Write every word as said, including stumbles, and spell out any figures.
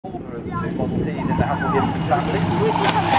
Older of the two Model Ts in the Hasselgibson family.